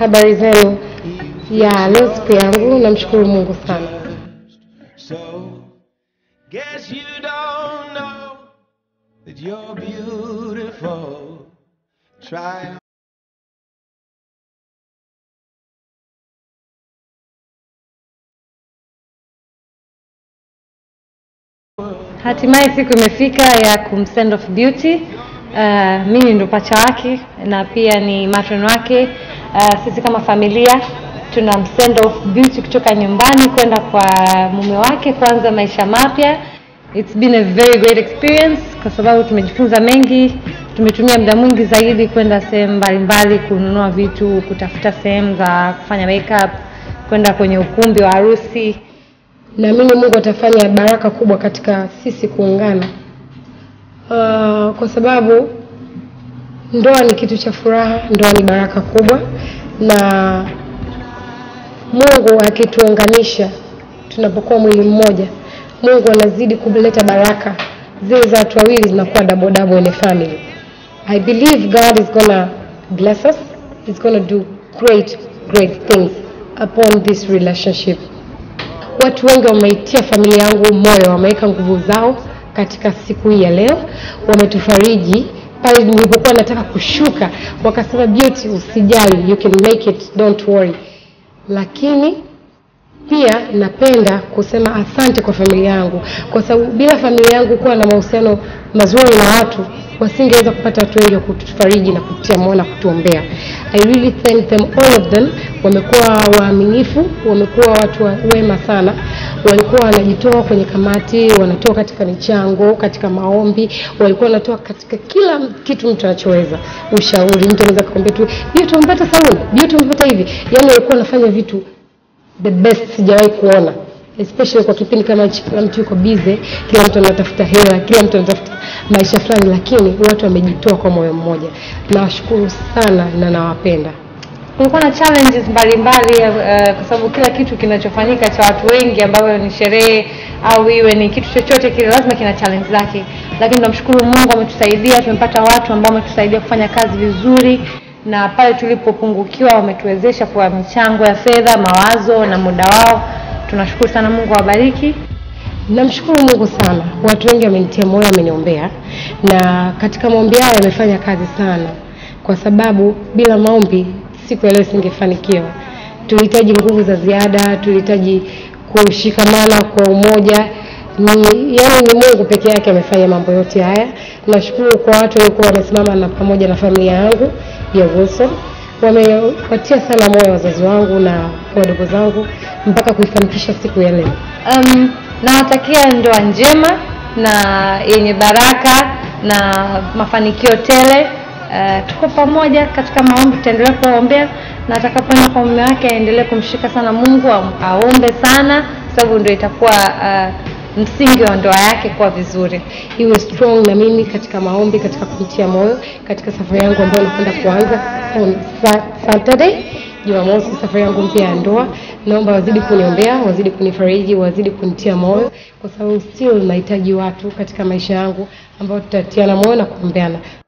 habari zenu? Ya leo siku yangu, namshukuru Mungu sana. So guess you don't know that you're beautiful. Try. Hatimaye siku imefika ya kumsend off Beauty. Mimi ndo pacha wake na pia ni matron wake. Sisi kama familia tuna msend off Beauty kutoka nyumbani kwenda kwa mume wake kuanza maisha mapya. It's been a very great experience kwa sababu tumejifunza mengi. Tumetumia muda mwingi zaidi kwenda sehemu mbalimbali kununua vitu, kutafuta sehemu za kufanya makeup, kwenda kwenye ukumbi wa harusi. Naamini Mungu atafanya baraka kubwa katika sisi kuungana. Kwa sababu ndoa ni kitu cha furaha, ndoa ni baraka kubwa, na Mungu akituunganisha tunapokuwa mwili mmoja, Mungu anazidi kuleta baraka. Zile za watu wawili zinakuwa double in a family. I believe God is gonna bless us. He's gonna do great things upon this relationship. Watu wengi wameitia familia yangu moyo, wameweka nguvu zao katika siku hii ya leo, wametufariji. Pale nilipokuwa nataka kushuka, wakasema Beauty, usijali, you can make it, don't worry. Lakini pia napenda kusema asante kwa familia yangu, kwa sababu bila familia yangu kuwa na mahusiano mazuri na watu, wasingeweza kupata watu wengi kutufariji na kututia moyo na kutuombea. I really thank them, all of them. Wamekuwa waaminifu, wamekuwa watu wema sana. Walikuwa wanajitoa kwenye kamati, wanatoa katika michango, katika maombi, walikuwa wanatoa katika kila kitu mtu anachoweza. Ushauri, mtu anaweza kukwambia tu, "Beauty umepata saluni, Beauty umepata hivi." Yaani walikuwa wanafanya vitu the best sijawahi kuona, especially kwa kipindi kama hichi. Kila mtu yuko busy, kila mtu anatafuta hela, kila mtu anatafuta maisha fulani, lakini watu wamejitoa kwa moyo mmoja. Nawashukuru sana na nawapenda. Kulikuwa na challenges mbalimbali kwa sababu kila kitu kinachofanyika cha watu wengi, ambayo ni sherehe au iwe ni kitu chochote kile, lazima kina challenge zake. Lakini tunamshukuru Mungu, ametusaidia, tumepata watu ambao wametusaidia kufanya kazi vizuri, na pale tulipopungukiwa wametuwezesha kwa michango ya fedha, mawazo na muda wao. Tunashukuru sana, Mungu awabariki. Namshukuru Mungu sana. Watu wengi wamenitia moyo, wameniombea, na katika maombi yao yamefanya kazi sana, kwa sababu bila maombi siku ya leo singefanikiwa. Tulihitaji nguvu za ziada, tulihitaji kushikamana kwa umoja. Yaani ni Mungu peke yake amefanya mambo yote haya. Nashukuru kwa watu walikuwa wamesimama na pamoja na familia yangu ya Wilson. Wamepatia sana moyo wazazi wangu na wadogo zangu mpaka kuifanikisha siku ya leo. Nawatakia ndoa njema na yenye baraka na mafanikio tele. Tuko pamoja katika maombi, tutaendelea kuombea, na atakapoenda kwa mume wake aendelee kumshika sana Mungu, aombe sana, sababu ndio itakuwa msingi wa ndoa yake kwa vizuri. Iwe strong na mimi katika maombi, katika kumtia moyo katika safari yangu ambayo nakwenda kuanza on Saturday, Jumamosi, safari yangu mpya ya ndoa. Naomba wazidi kuniombea, wazidi kunifariji, wazidi kunitia moyo, kwa sababu still nahitaji watu katika maisha yangu ambao tutatiana moyo na kuombeana.